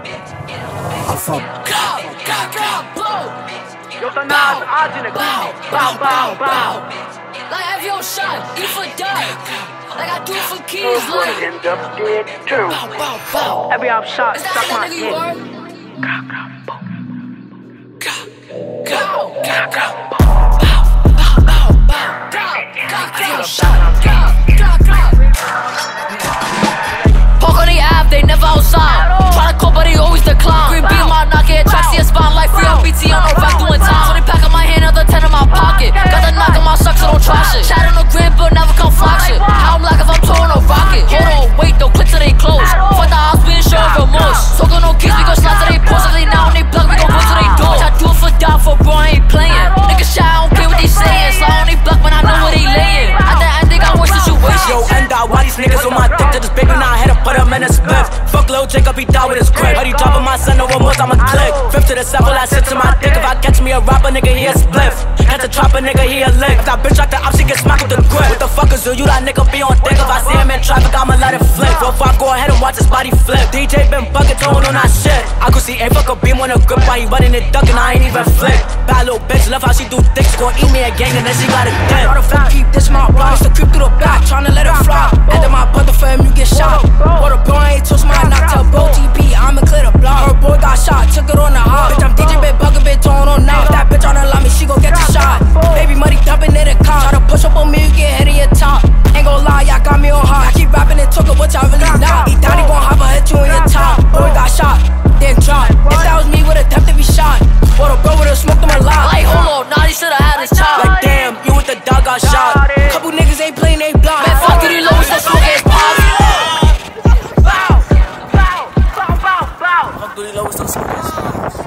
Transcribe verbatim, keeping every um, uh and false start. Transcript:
I'm from Go, go, go, boom. Yo, tá na Adina. Bow, bow, bow, bow. Like I have your shot, eat for die. Like I do it for keys, like End up dead too. bow, bow, bow. Every I'm shot, Is suck that my that nigga you dick. were? Go, go, boom. Go, go, go, go. Bow, bow, bow, bow. Go, go, go, shot. Go, go, go. Park on the app, they never outside. Tryna call, but he always decline. Green beam, my knock it, track, see a spotlight. Free on B T, on no rack doing time. twenty pack in my hand, another ten in my pocket. Got the knock on my socks, so don't try shit. Chat on the grid, but never come flock shit. How I'm like if I'm towing a rocket. Hold on, wait, though, click till they close. Fuck the house, being showing remorse. Talking no keys, we gon' slide till they post. If they now on they block, we gon' go till they door. I do it for die, for bro, I ain't playing. Niggas shy, I don't care what they saying. Slide on they block, man, I know where they laying. At the end, they got worse situations. Yo, end out, why these niggas on my dick to this baby, now I had to put him in a spliff. Fuck Lil Jacob, he died with his grip. Heard he dropping my son, no remorse, I'ma click. Fifth to the seven, I sit to my dick. If I catch me a rapper, nigga, he a spliff. Catch a trapper, nigga, he a lick. If that bitch like the op, she get smacked with the grip. What the fuck is you, you that nigga be on dick. If I see him in traffic, I'ma let it flip. Four five, go ahead and watch his body flip. D J been bucket throwing on that shit. I could see A fuck a beam on a grip while he running it ducking, I ain't even flip. Bad little bitch, love how she do thick. She gon' eat me again and then she got a dip. How the fuck keep this my block? Used to creep through the back, tryna let it fly. Enter my brother for him, you get shot. What a bro, I ain't touch my knock till bro T P, I'ma clear the block. Her boy got shot, took it on the hop. Bitch, I'm D J, bit bucket, bit throwing on now. If that bitch on the line, me, she gon' get the shot. Baby money dumping in the car. Try to push up on me, you get hit in your top. Ain't gon' lie, y'all got me on hot. I keep rapping and talking, what y'all really not. He thought he gon' hop, I hit you in your top. Boy got shot, then drop. If that was me, would've attempted to be shot. What a bro would've smoked him a lot. Like, hold on, nah, he should've had his top. Like damn, you with the dog got shot. Couple niggas ain't playing they block. Man, fuck it, he low, so smoke his pop. Bow, bow, bow, bow, bow. Fuck Lil Low, so